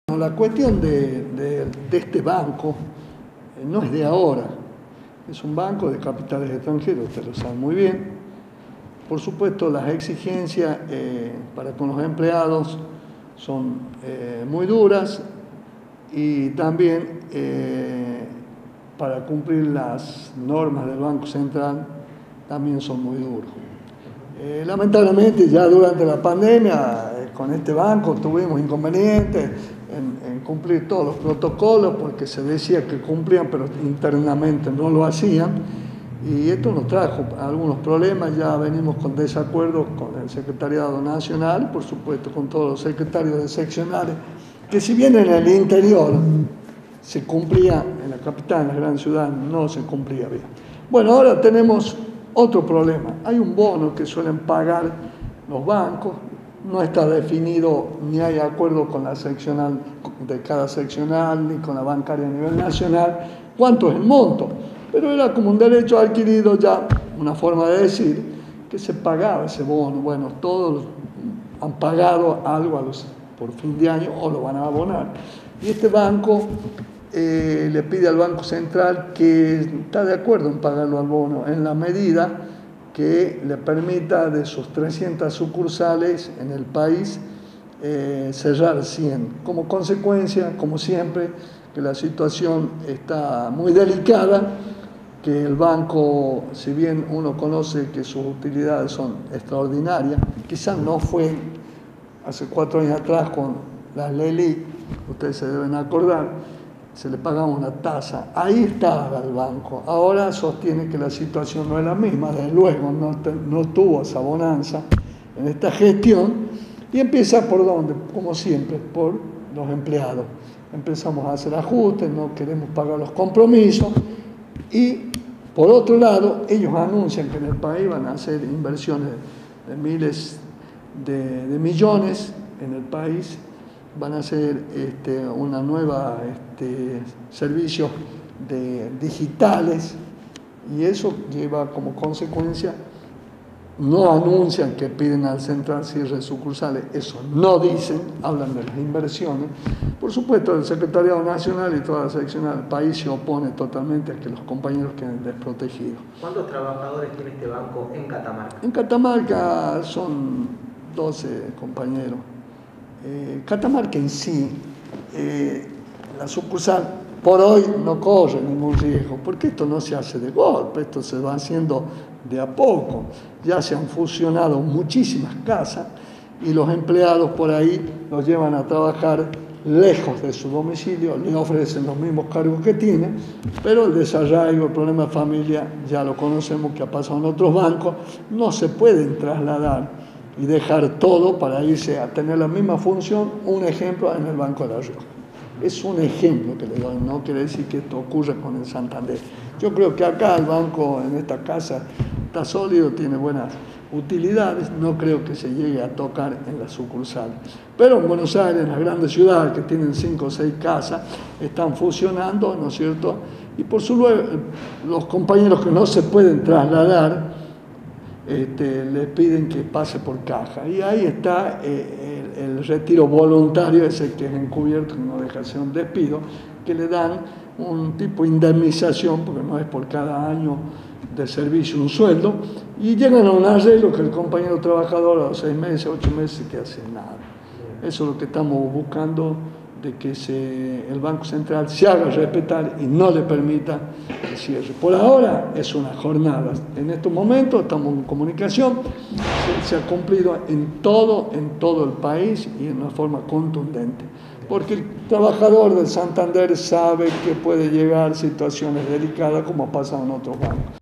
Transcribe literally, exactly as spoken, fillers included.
La cuestión de, de, de este banco eh, no es de ahora, es un banco de capitales extranjeros, ustedes lo saben muy bien. Por supuesto, las exigencias eh, para con los empleados son eh, muy duras y también eh, para cumplir las normas del Banco Central también son muy duros. Eh, lamentablemente ya durante la pandemia eh, con este banco tuvimos inconvenientes en, en cumplir todos los protocolos porque se decía que cumplían pero internamente no lo hacían y esto nos trajo algunos problemas. Ya venimos con desacuerdos con el Secretariado Nacional y por supuesto con todos los secretarios de seccionales, que si bien en el interior se cumplía, en la capital, en la gran ciudad no se cumplía bien. Bueno, ahora tenemos otro problema. Hay un bono que suelen pagar los bancos, no está definido ni hay acuerdo con la seccional de cada seccional ni con la bancaria a nivel nacional cuánto es el monto, pero era como un derecho adquirido ya, una forma de decir que se pagaba ese bono. Bueno, todos han pagado algo a los, por fin de año o lo van a abonar. Y este banco eh, le pide al Banco Central que está de acuerdo en pagarlo al bono en la medida que le permita de sus trescientas sucursales en el país eh, cerrar cien. Como consecuencia, como siempre, que la situación está muy delicada, que el banco, si bien uno conoce que sus utilidades son extraordinarias, quizás no fue hace cuatro años atrás con las LELIQ, ustedes se deben acordar, se le pagaba una tasa, ahí estaba el banco. Ahora sostiene que la situación no es la misma, desde luego no, te, no tuvo esa bonanza en esta gestión y empieza por dónde, como siempre, por los empleados. Empezamos a hacer ajustes, no queremos pagar los compromisos y por otro lado ellos anuncian que en el país van a hacer inversiones de miles de, de millones en el país. Van a hacer este, una nueva este, servicios de, digitales y eso lleva como consecuencia, no anuncian que piden al central cierre de sucursales, eso no dicen, hablan de las inversiones. Por supuesto, el Secretariado Nacional y toda la seccional del país se opone totalmente a que los compañeros queden desprotegidos. ¿Cuántos trabajadores tiene este banco en Catamarca? En Catamarca son doce compañeros. Eh, Catamarca en sí, eh, la sucursal por hoy no corre ningún riesgo, porque esto no se hace de golpe, esto se va haciendo de a poco. Ya se han fusionado muchísimas casas y los empleados por ahí los llevan a trabajar lejos de su domicilio, le ofrecen los mismos cargos que tienen, pero el desarraigo, el problema de familia, ya lo conocemos que ha pasado en otros bancos, no se pueden trasladar y dejar todo para irse a tener la misma función. Un ejemplo en el Banco de la Rioja. Es un ejemplo que le doy, no quiere decir que esto ocurra con el Santander. Yo creo que acá el banco en esta casa está sólido, tiene buenas utilidades, no creo que se llegue a tocar en las sucursales. Pero en Buenos Aires, en las grandes ciudades que tienen cinco o seis casas, están fusionando, ¿no es cierto? Y por su luego, los compañeros que no se pueden trasladar, Este, le piden que pase por caja y ahí está eh, el, el retiro voluntario, ese que es encubierto, que no deja de ser un despido, que le dan un tipo de indemnización, porque no es por cada año de servicio un sueldo, y llegan a un arreglo que el compañero trabajador a los seis meses, ocho meses, que hace nada. Eso es lo que estamos buscando, de que se, el Banco Central se haga respetar y no le permita el cierre. Por ahora es una jornada. En estos momentos estamos en comunicación, se, se ha cumplido en todo, en todo el país y en una forma contundente. Porque el trabajador del Santander sabe que puede llegar a situaciones delicadas como ha pasado en otros bancos.